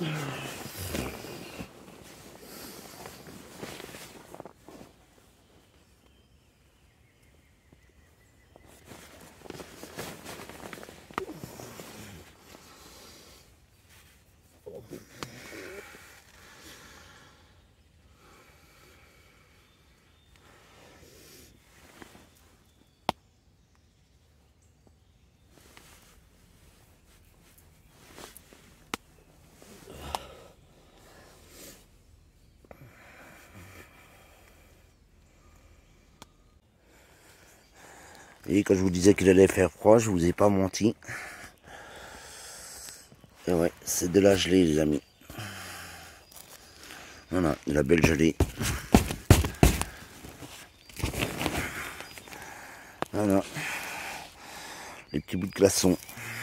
Et quand je vous disais qu'il allait faire froid, je vous ai pas menti. Et ouais, c'est de la gelée, les amis. Voilà, de la belle gelée. Voilà. Les petits bouts de glaçons.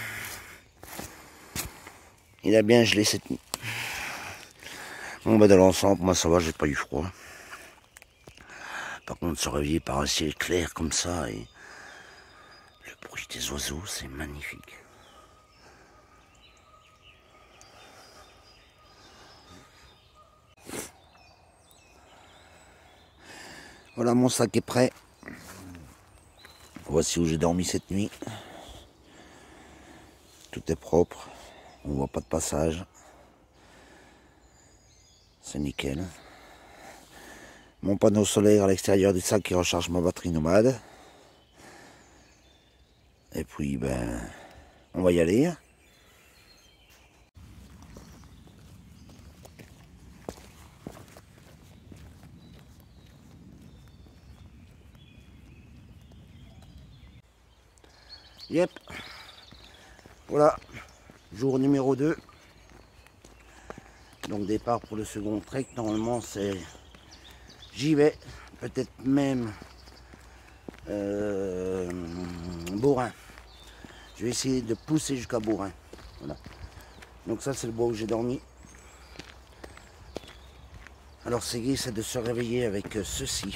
Il a bien gelé cette nuit. Bon, bah dans l'ensemble, moi ça va, j'ai pas eu froid. Par contre, se réveiller par un ciel clair comme ça et le bruit des oiseaux, c'est magnifique. Voilà, mon sac est prêt. Voici où j'ai dormi cette nuit. Tout est propre. On voit pas de passage. C'est nickel. Mon panneau solaire à l'extérieur du sac qui recharge ma batterie nomade. Et puis, ben, on va y aller. Yep. Voilà. Jour numéro 2. Donc départ pour le second trek. Normalement, c'est... J'y vais. Peut-être même... Bourrin. Je vais essayer de pousser jusqu'à Bourrin. Voilà. Donc ça, c'est le bois où j'ai dormi. Alors c'est gai, c'est de se réveiller avec ceci.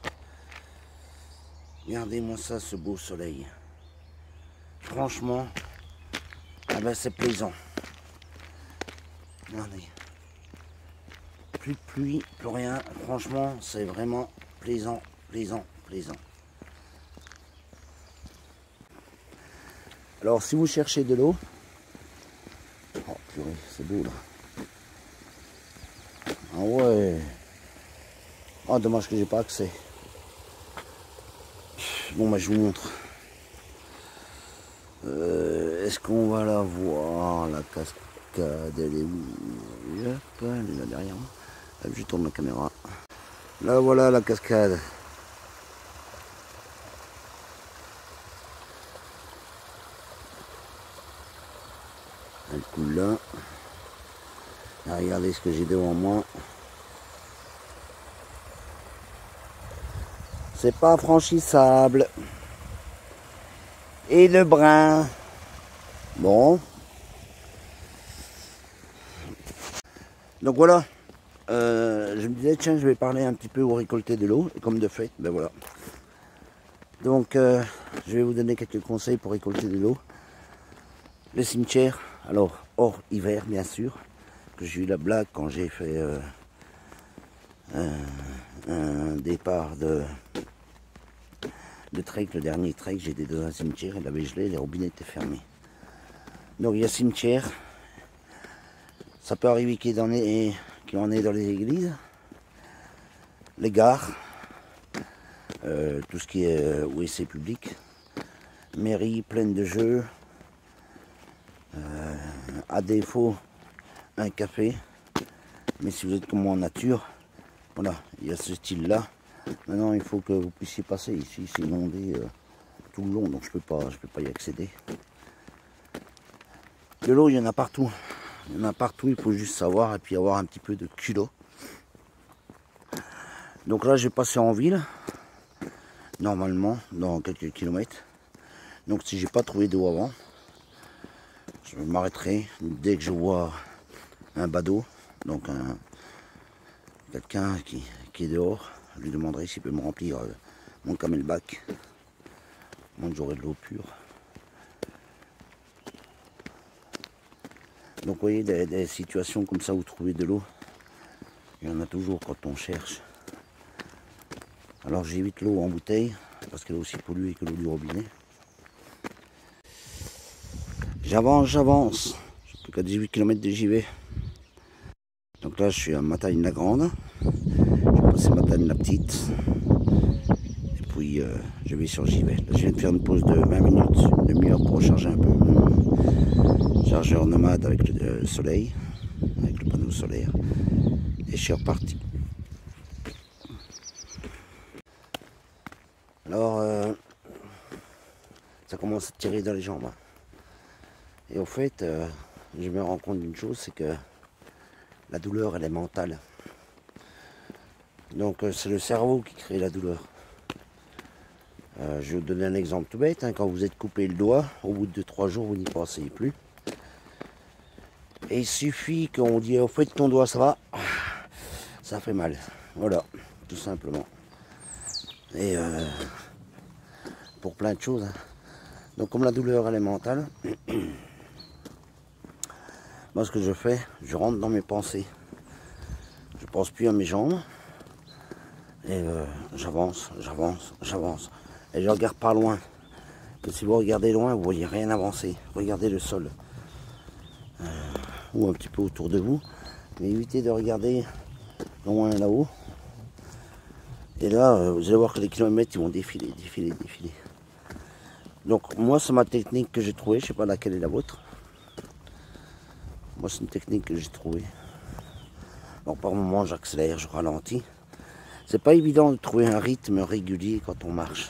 Regardez-moi ça, ce beau soleil. Franchement, ah ben c'est plaisant. Regardez. Plus de pluie, plus rien. Franchement, c'est vraiment plaisant, plaisant, plaisant. Alors si vous cherchez de l'eau, oh purée, c'est beau là. Ah ouais. Oh dommage que j'ai pas accès. Bon bah je vous montre. Est-ce qu'on va la voir, la cascade? Elle est où? Hop, elle est là derrière moi. Hop, je tourne la caméra. Là voilà la cascade. Elle coule là. Ah, regardez ce que j'ai devant moi. C'est pas franchissable. Et le brin. Bon. Donc voilà. Je me disais, tiens, je vais parler un petit peu où récolter de l'eau. Et comme de fait, ben voilà. Donc, je vais vous donner quelques conseils pour récolter de l'eau. Le cimetière, alors, hors hiver, bien sûr. Que j'ai eu la blague quand j'ai fait un départ de trek, le dernier trek, j'étais dans un cimetière, il avait gelé, les robinets étaient fermés. Donc il y a cimetière, ça peut arriver qu'il y en ait dans les églises, les gares, tout ce qui est WC public, mairie pleine de jeux, à défaut un café, mais si vous êtes comme moi en nature, voilà, il y a ce style là. Maintenant, il faut que vous puissiez passer ici, c'est inondé tout le long, donc je peux pas y accéder. De l'eau, il y en a partout. Il y en a partout, il faut juste savoir et puis avoir un petit peu de culot. Donc là, je vais passer en ville, normalement, dans quelques kilomètres. Donc si j'ai pas trouvé d'eau avant, je m'arrêterai dès que je vois un badaud, donc quelqu'un qui est dehors. Je lui demanderai s'il peut me remplir mon camelback. Moi, j'aurai de l'eau pure. Donc vous voyez, des situations comme ça où trouver de l'eau, il y en a toujours quand on cherche. Alors j'évite l'eau en bouteille, parce qu'elle est aussi polluée que l'eau du robinet. J'avance. J'ai plus qu'à 18 km de JV. Donc là je suis à Matagne-la-Grande. Je vais passer Matagne-la-Petite. Et puis je vais sur JV. Là, je viens de faire une pause de 20 minutes, une demi-heure pour recharger un peu. Chargeur nomade avec le soleil, avec le panneau solaire. Et je suis reparti. Alors ça commence à tirer dans les jambes. Et au fait, je me rends compte d'une chose, c'est que la douleur, elle est mentale. Donc c'est le cerveau qui crée la douleur. Je vais vous donner un exemple tout bête. Quand vous êtes coupé le doigt, au bout de 2-3 jours, vous n'y pensez plus. Et il suffit qu'on dise, au fait, ton doigt, ça va, ça fait mal. Voilà, tout simplement. Et pour plein de choses. Donc comme la douleur, elle est mentale, moi ce que je fais, je rentre dans mes pensées. Je pense plus à mes jambes. Et j'avance. Et je regarde pas loin. Que si vous regardez loin, vous voyez rien avancer. Regardez le sol. Ou un petit peu autour de vous. Mais évitez de regarder loin là-haut. Et là, vous allez voir que les kilomètres, ils vont défiler. Donc moi, c'est ma technique que j'ai trouvée. Je sais pas laquelle est la vôtre. Moi, c'est une technique que j'ai trouvée. Donc par moment, j'accélère, je ralentis. C'est pas évident de trouver un rythme régulier quand on marche.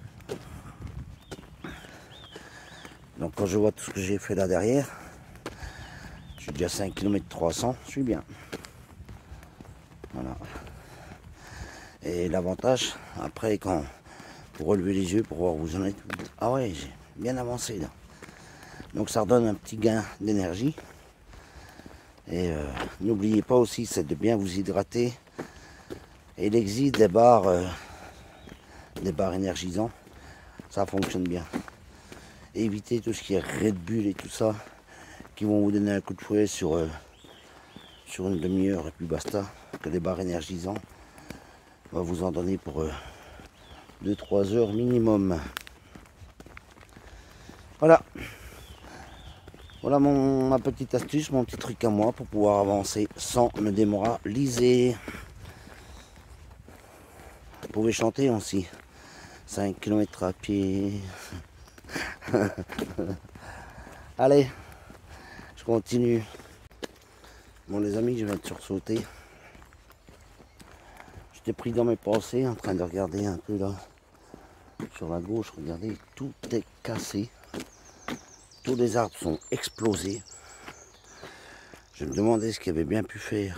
Donc quand je vois tout ce que j'ai fait là derrière, je suis déjà 5 km 300, je suis bien. Voilà. Et l'avantage, après, quand vous relevez les yeux pour voir où vous en êtes, vous dites, ah ouais, j'ai bien avancé là. Donc ça redonne un petit gain d'énergie. Et n'oubliez pas aussi, c'est de bien vous hydrater. Et il existe des barres énergisants, ça fonctionne bien. Évitez tout ce qui est Red Bull et tout ça, qui vont vous donner un coup de fouet sur une demi-heure et puis basta. Que les barres énergisants va vous en donner pour 2-3 heures minimum. Voilà. Voilà ma petite astuce, mon petit truc à moi pour pouvoir avancer sans me démoraliser. Vous pouvez chanter aussi. 5 km à pied. Allez, je continue. Bon les amis, je vais être sursauté. J'étais pris dans mes pensées en train de regarder un peu là. Sur la gauche, regardez, tout est cassé. Tous les arbres sont explosés. Je me demandais ce qu'il avait bien pu faire.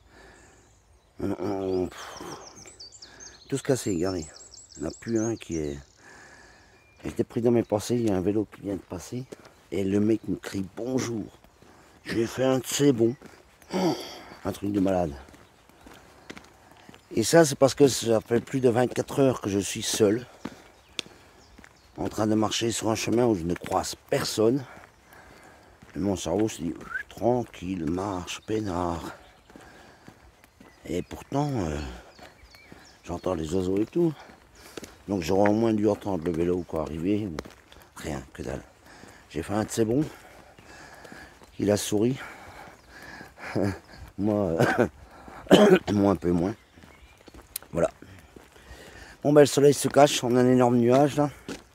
Tout se cassé, regardez. Il n'y en a plus un qui est... J'étais pris dans mes pensées, il y a un vélo qui vient de passer. Et le mec me crie bonjour. Je lui ai fait un de ces bons. Un truc de malade. Et ça, c'est parce que ça fait plus de 24 heures que je suis seul. En train de marcher sur un chemin où je ne croise personne. Et mon cerveau se dit, tranquille, marche, peinard. Et pourtant, j'entends les oiseaux et tout. Donc j'aurais au moins dû entendre le vélo quoi arriver. Rien, que dalle. J'ai fait un de ces bons. Il a souri. Moi, moi un peu moins. Voilà. Bon ben le soleil se cache, on a un énorme nuage là.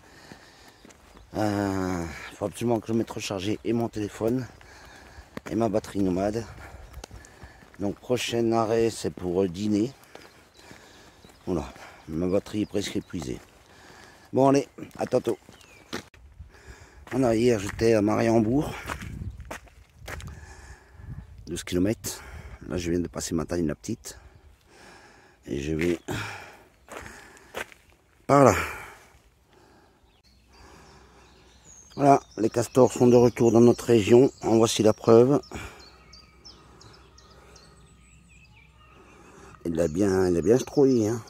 Il faut absolument que je mette recharger et mon téléphone et ma batterie nomade. Donc prochain arrêt c'est pour dîner. Voilà, ma batterie est presque épuisée. Bon allez, à tantôt. Voilà, hier j'étais à Mariembourg. 12 km. Là je viens de passer Matagne-la-Petite. Et je vais par là. Voilà, les castors sont de retour dans notre région. En voici la preuve. Il a bien strouillé, hein.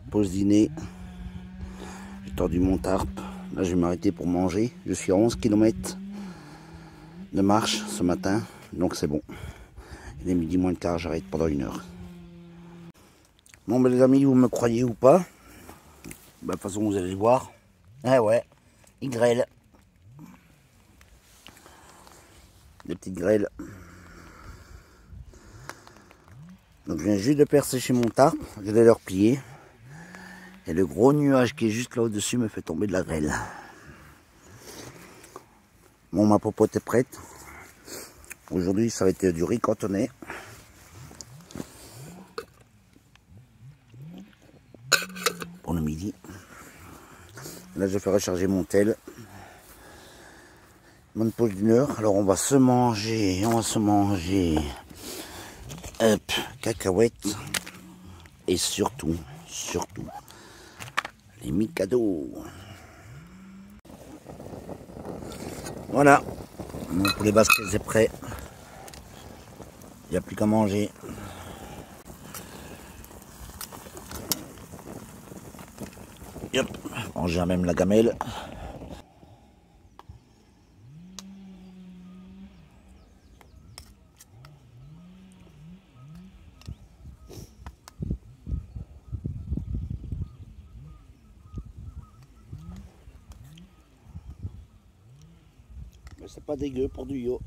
Pause dîner. J'ai tordu mon tarp. Là, je vais m'arrêter pour manger. Je suis à 11 km de marche ce matin, donc c'est bon. Il est midi moins le quart, j'arrête pendant 1 heure. Bon, ben, les amis, vous me croyez ou pas? De toute façon, vous allez le voir. Ah ouais, il grêle. Des petites grêles. Donc je viens juste de percer chez mon tarp, je vais le replier. Et le gros nuage qui est juste là au-dessus me fait tomber de la grêle. Bon, ma popote est prête. Aujourd'hui, ça va être du riz cantonais. Pour le midi. Là, je vais recharger mon tel. Bonne pause d'1 heure. Alors, on va se manger, hop, cacahuètes. Et surtout, les Mikado. Voilà. Mon poulet basket, c'est prêt. Il n'y a plus qu'à manger. Hop, on gère même la gamelle. Mais c'est pas dégueu pour du yo.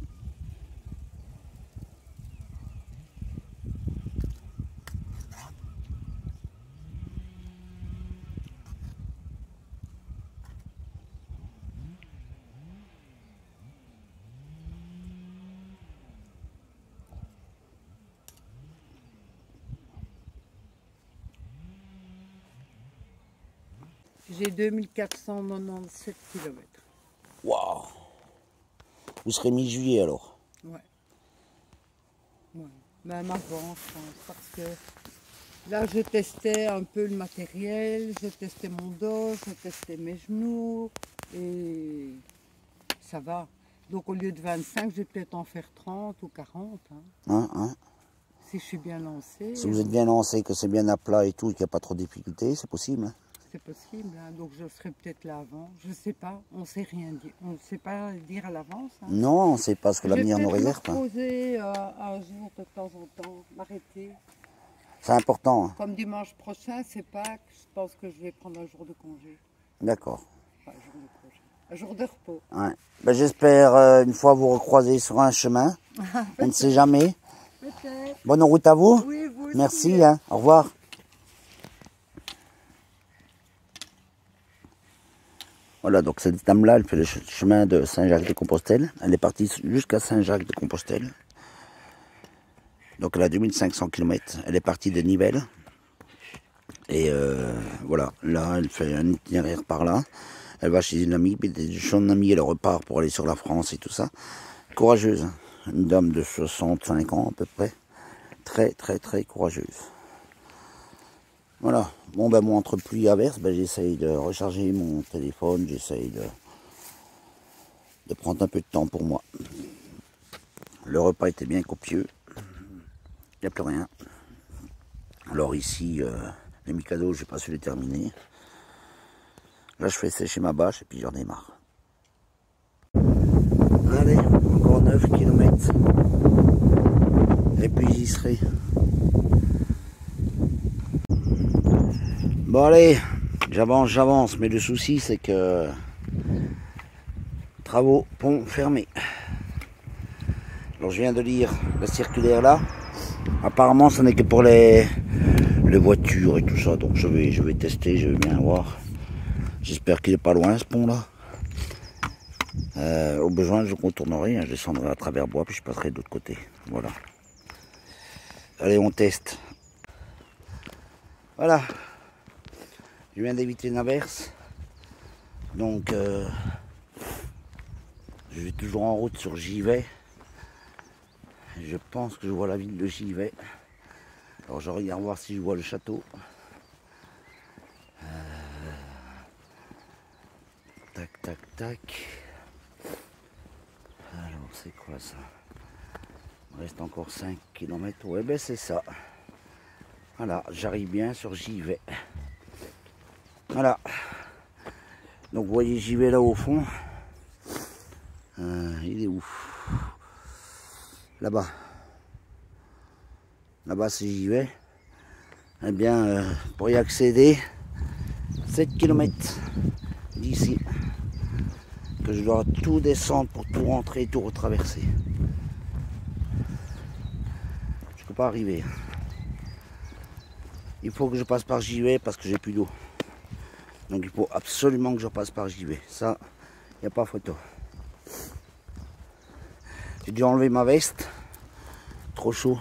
J'ai 2497 km. Waouh! Vous serez mi-juillet alors? Ouais. Ouais. Même avant, je pense, parce que là, je testais un peu le matériel, je testais mon dos, je testais mes genoux, et ça va. Donc au lieu de 25, je vais peut-être en faire 30 ou 40. Hein. Si je suis bien lancée. Si vous êtes bien lancé, que c'est bien à plat et tout, et qu'il n'y a pas trop de difficultés, c'est possible. C'est possible, hein. Donc je serai peut-être là avant. Je ne sais pas, on ne sait rien dire. On ne sait pas dire à l'avance. Hein. Non, on ne sait pas ce que l'avenir nous réserve. Je vais peut-être me reposer un jour de temps en temps, m'arrêter. C'est important. Hein. Comme dimanche prochain, c'est Pâques, je pense que je vais prendre un jour de congé. D'accord. Enfin, un jour de congé. Un jour de repos. Ouais. Ben, j'espère une fois vous recroiser sur un chemin. On ne sait jamais. Peut-être. Bonne route à vous. Oui, vous aussi. Merci. Hein. Au revoir. Voilà, donc cette dame-là, elle fait le chemin de Saint-Jacques-de-Compostelle. Elle est partie jusqu'à Saint-Jacques-de-Compostelle. Donc elle a 2500 km. Elle est partie de Nivelles. Et voilà, là, elle fait un itinéraire par là. Elle va chez une amie, puis de son amie, elle repart pour aller sur la France et tout ça. Courageuse, hein. Une dame de 65 ans à peu près. Très, très, très courageuse. Voilà. Bon, ben moi, entre pluie et averse, ben, j'essaye de recharger mon téléphone, j'essaye de prendre un peu de temps pour moi. Le repas était bien copieux. Il n'y a plus rien. Alors ici, les Mikado, j'ai pas su les terminer. Là, je fais sécher ma bâche et puis j'en ai marre. Allez, encore 9 km. Et puis j'y serai. Bon allez, j'avance, mais le souci c'est que travaux, pont fermé. Alors je viens de lire la circulaire là. Apparemment ce n'est que pour les voitures et tout ça, donc je vais tester, je vais bien voir. J'espère qu'il n'est pas loin ce pont là. Au besoin je contournerai, je descendrai à travers bois puis je passerai de l'autre côté. Voilà. Allez, on teste. Voilà. Je viens d'éviter une averse. Donc je vais toujours en route sur Givet. Je pense que je vois la ville de Givet. Alors je regarde voir si je vois le château. Tac, tac, tac. Alors c'est quoi ça? Il reste encore 5 km. Ouais ben c'est ça. Voilà, j'arrive bien sur Givet. Voilà. Donc vous voyez, j'y vais là au fond. Il est où? Là-bas. Là-bas, si j'y vais, eh bien, pour y accéder, 7 km d'ici, que je dois tout descendre pour tout rentrer, tout retraverser. Je peux pas arriver. Il faut que je passe par JV parce que j'ai plus d'eau. Donc il faut absolument que je passe par JV. Ça, il n'y a pas photo. J'ai dû enlever ma veste. Trop chaud.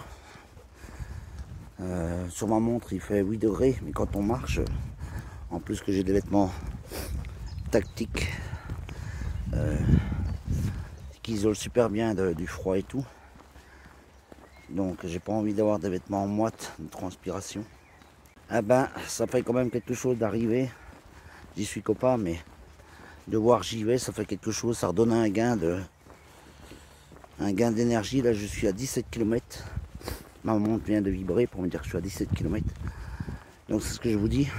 Sur ma montre, il fait 8 degrés. Mais quand on marche, en plus que j'ai des vêtements tactiques qui isolent super bien du froid et tout. Donc j'ai pas envie d'avoir des vêtements en moite de transpiration. Ah ben, ça fait quand même quelque chose d'arriver. J'y suis copain, mais de voir j'y vais, ça fait quelque chose. Ça redonne un gain d'énergie. Là, je suis à 17 km. Ma montre vient de vibrer pour me dire que je suis à 17 km. Donc c'est ce que je vous dis.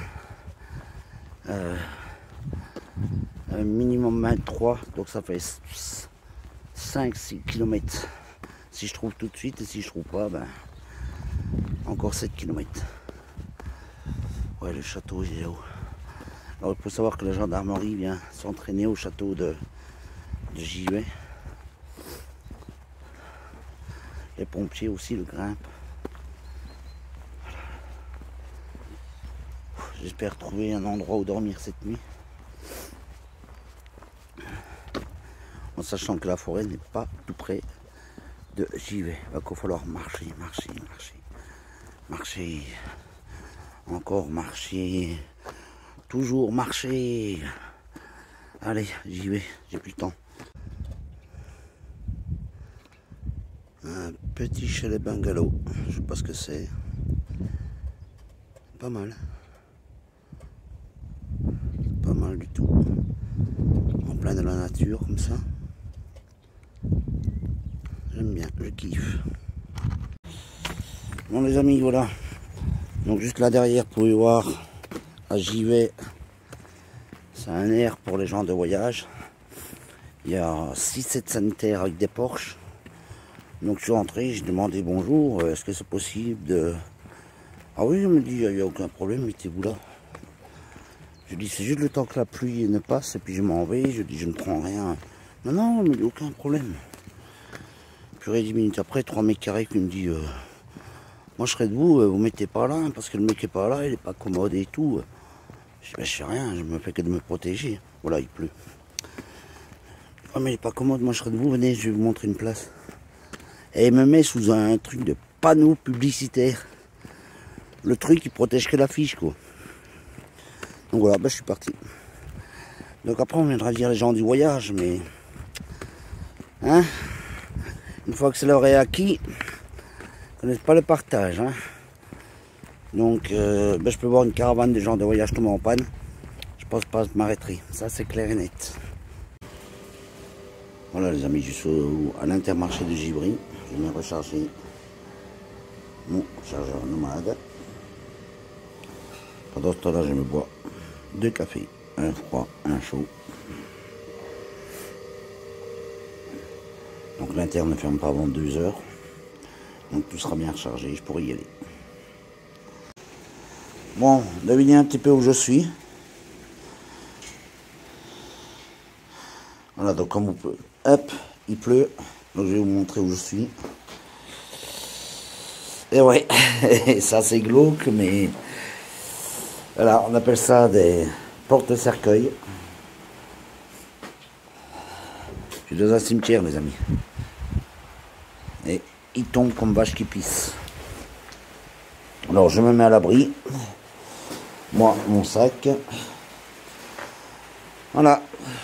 Minimum 23. Donc ça fait 5-6 km. Si je trouve tout de suite, et si je trouve pas, ben encore 7 km. Ouais, le château il est là-haut. Alors il faut savoir que la gendarmerie vient s'entraîner au château de Givet. Les pompiers aussi le grimpent. Voilà. J'espère trouver un endroit où dormir cette nuit. En sachant que la forêt n'est pas tout près de Givet. Il va falloir marcher. Encore marcher. Toujours marcher. Allez, j'y vais, j'ai plus le temps. Un petit chalet bungalow. Je sais pas ce que c'est. Pas mal. Pas mal du tout. En plein de la nature comme ça. J'aime bien, je kiffe. Bon les amis, voilà. Donc juste là derrière, vous pouvez voir à Givet. C'est un air pour les gens de voyage. Il y a 6-7 sanitaires avec des Porsche. Donc je suis entré, j'ai demandé bonjour, est-ce que c'est possible de... Ah oui, il me dit, il n'y a aucun problème, mettez-vous là. Je dis, c'est juste le temps que la pluie ne passe, et puis je m'en vais, je dis, je ne prends rien. Non, non, il me dit, aucun problème. Puis 10 minutes après, 3 mecs qui arrivent, qui me dit, moi je serai debout, vous mettez pas là, parce que le mec est pas là, il est pas commode et tout. Je dis, ben, je fais rien, je me fais que de me protéger. Voilà, il pleut. Ah mais il est pas commode, moi je serai debout, venez, je vais vous montrer une place. Et il me met sous un truc de panneau publicitaire. Le truc qui protège que l'affiche, quoi. Donc voilà, ben, je suis parti. Donc après on viendra dire les gens du voyage, mais... Hein, une fois que c'est leur est acquis, ils ne connaissent pas le partage. Hein. Donc ben, je peux voir une caravane de gens de voyage tomber en panne. Je pense pas que je m'arrêterai. Ça c'est clair et net. Voilà les amis, je suis à l'Intermarché de Givry. Je vais recharger mon chargeur nomade. Pendant ce temps-là, je me bois 2 cafés, un froid, un chaud. Donc l'Inter ne ferme pas avant 2 heures. Donc tout sera bien rechargé, je pourrai y aller. Bon, devinez un petit peu où je suis. Voilà, donc comme vous pouvez... Hop, il pleut. Donc je vais vous montrer où je suis. Et ouais, ça c'est glauque, mais... Voilà, on appelle ça des porte-cercueils. Je suis dans un cimetière, les amis. Et il tombe comme vache qui pisse. Alors je me mets à l'abri. Moi, mon sac. Voilà.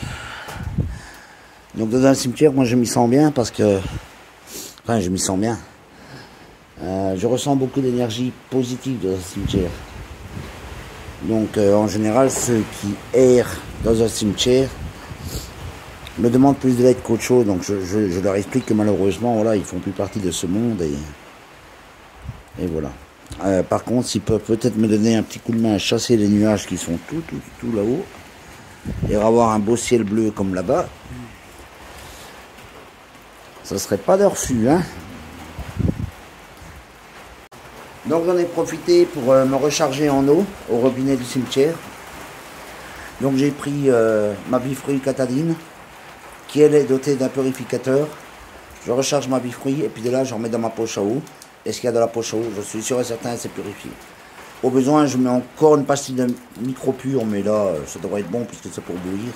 Donc dans un cimetière, moi je m'y sens bien parce que... Enfin, je m'y sens bien. Je ressens beaucoup d'énergie positive dans un cimetière. Donc en général, ceux qui errent dans un cimetière me demandent plus de l'aide qu'autre chose. Donc je leur explique que malheureusement, voilà, ils font plus partie de ce monde. Et voilà. Par contre, s'ils peuvent peut-être me donner un petit coup de main à chasser les nuages qui sont tout là-haut, et avoir un beau ciel bleu comme là-bas, ça serait pas de refus, hein. Donc j'en ai profité pour me recharger en eau au robinet du cimetière. Donc j'ai pris ma bifruit Catadine, qui elle est dotée d'un purificateur. Je recharge ma bifruit et puis de là je remets dans ma poche à eau. Et ce qu'il y a dans la poche à eau, je suis sûr et certain, c'est purifié. Au besoin, je mets encore une pastille de micro-pur, mais là, ça devrait être bon puisque c'est pour bouillir.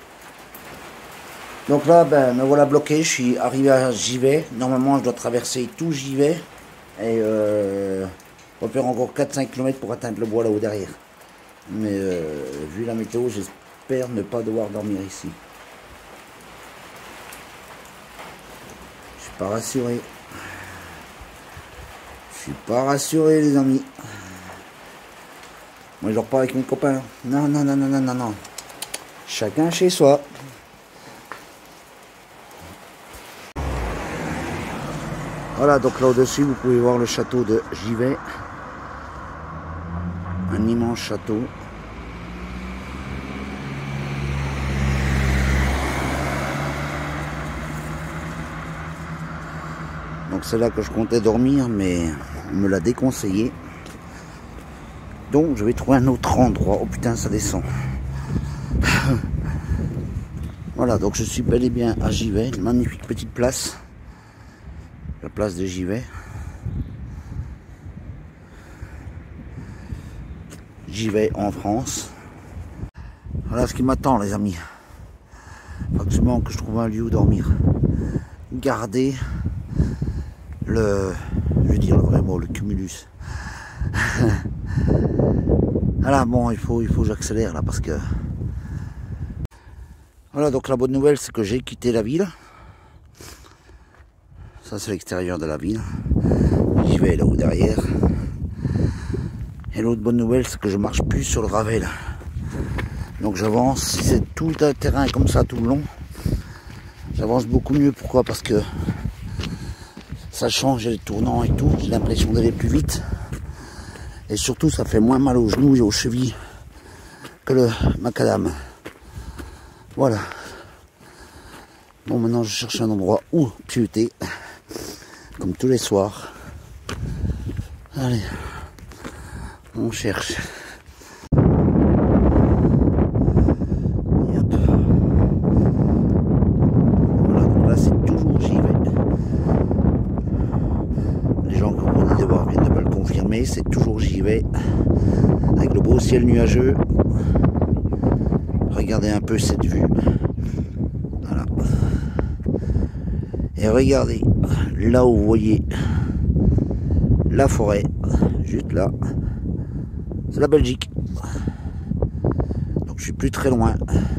Donc là, ben, me voilà bloqué, je suis arrivé à Givet. Normalement, je dois traverser tout Givet. Et on va faire encore 4-5 km pour atteindre le bois là-haut derrière. Mais vu la météo, j'espère ne pas devoir dormir ici. Je suis pas rassuré. Je suis pas rassuré, les amis. Moi, je dors pas avec mes copains. Non, non, non, non, non, non, non. Chacun chez soi. Voilà, donc là au-dessus, vous pouvez voir le château de Givet. Un immense château. Donc c'est là que je comptais dormir, mais on me l'a déconseillé. Donc je vais trouver un autre endroit. Oh putain, ça descend. Voilà, donc je suis bel et bien à Givet, une magnifique petite place. La place de Givet. Givet en France. Voilà ce qui m'attend, les amis. Faut absolument que je trouve un lieu où dormir. Garder le, je vais dire le vrai mot, le cumulus. Voilà, bon, il faut que j'accélère là parce que... Voilà, donc la bonne nouvelle, c'est que j'ai quitté la ville. Ça, c'est l'extérieur de la ville. J'y vais là-haut derrière. Et l'autre bonne nouvelle, c'est que je marche plus sur le gravel. Donc j'avance, si c'est tout un terrain comme ça tout le long, j'avance beaucoup mieux. Pourquoi? Parce que ça change les tournants et tout. J'ai l'impression d'aller plus vite. Et surtout, ça fait moins mal aux genoux et aux chevilles que le macadam. Voilà. Bon, maintenant, je cherche un endroit où pieuter. Comme tous les soirs. Allez. On cherche. Et hop. Voilà, donc là, c'est toujours Givet. Les gens que vous venez de voir viennent de me le confirmer. C'est toujours Givet. Avec le beau ciel nuageux. Regardez un peu cette vue. Voilà. Et regardez, là où vous voyez la forêt, juste là, c'est la Belgique. Donc je suis plus très loin.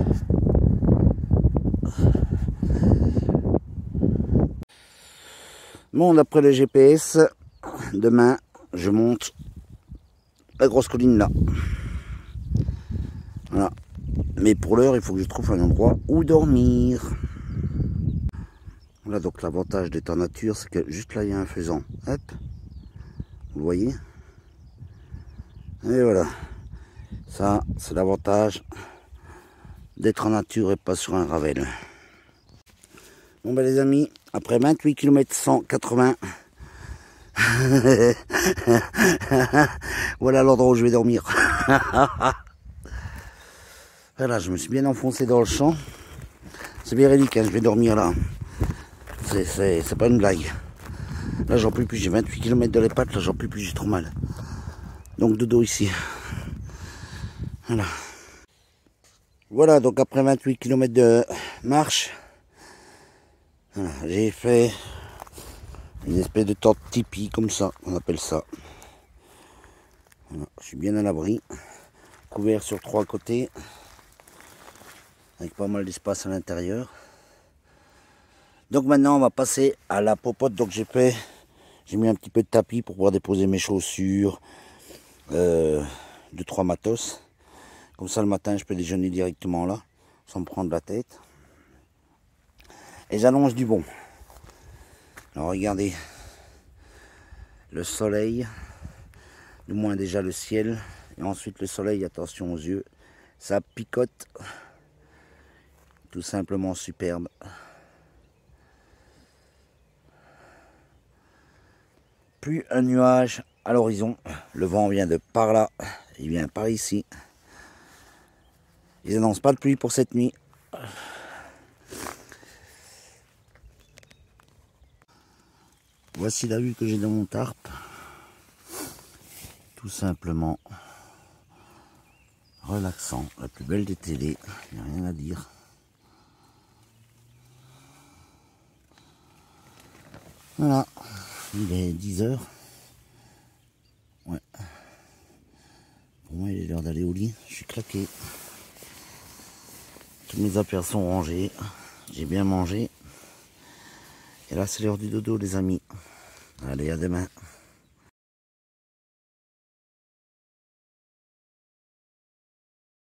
Bon, d'après le GPS, demain, je monte la grosse colline là. Voilà. Mais pour l'heure, il faut que je trouve un endroit où dormir. Voilà, donc l'avantage d'être en nature, c'est que juste là, il y a un faisan. Hop. Vous le voyez? Et voilà. Ça, c'est l'avantage d'être en nature et pas sur un gravel. Bon ben les amis, après 28 km 180, voilà l'endroit où je vais dormir. Voilà, je me suis bien enfoncé dans le champ. C'est véridique, hein, je vais dormir là. C'est pas une blague. Là j'en peux plus, j'ai 28 km dans les pattes, là j'en peux plus, j'ai trop mal. Donc dodo ici. Voilà. Voilà, donc après 28 km de marche, voilà, j'ai fait une espèce de tente tipi comme ça, on appelle ça. Voilà, je suis bien à l'abri, couvert sur 3 côtés, avec pas mal d'espace à l'intérieur. Donc maintenant on va passer à la popote. Donc j'ai mis un petit peu de tapis pour pouvoir déposer mes chaussures, 2-3 matos. Comme ça le matin je peux déjeuner directement là, sans me prendre la tête. Et j'annonce du bon. Alors regardez, le soleil Du moins déjà le ciel. Et ensuite le soleil, attention aux yeux. Ça picote. Tout simplement superbe. Plus un nuage à l'horizon. Le vent vient de par là. Il vient par ici. Ils n'annoncent pas de pluie pour cette nuit. Voici la vue que j'ai de mon tarp. Tout simplement relaxant. La plus belle des télés. Il n'y a rien à dire. Voilà. Il est 10 h. Ouais. Pour moi, il est l'heure d'aller au lit. Je suis claqué. Toutes mes affaires sont rangées. J'ai bien mangé. Et là, c'est l'heure du dodo, les amis. Allez, à demain.